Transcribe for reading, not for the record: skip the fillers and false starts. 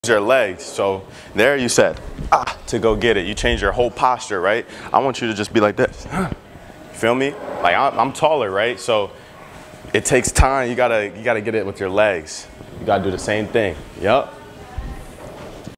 your legs. So there you said, to go get it. You change your whole posture, right? I want you to just be like this. You feel me? Like I'm taller, right? So it takes time. You gotta get it with your legs. You gotta do the same thing. Yup.